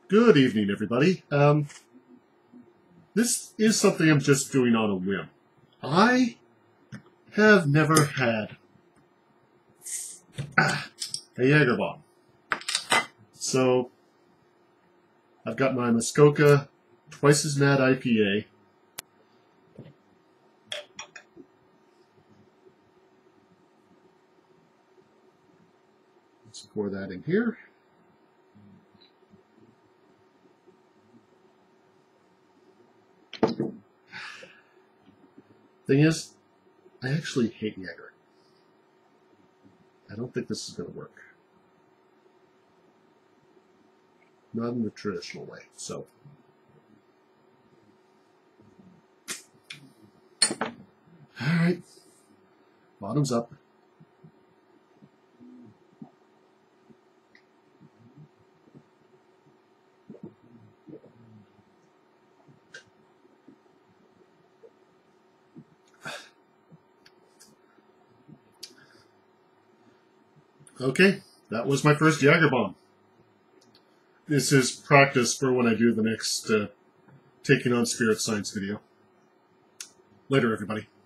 Good evening, everybody. This is something I'm just doing on a whim. I have never had a Jägerbomb. So, I've got my Muskoka Twice as Mad IPA. Let's pour that in here. Thing is, I actually hate Jäger. I don't think this is going to work. Not in the traditional way, so. Alright. Bottoms up. Okay, that was my first Jägerbomb. This is practice for when I do the next Taking on Spirit Science video. Later, everybody.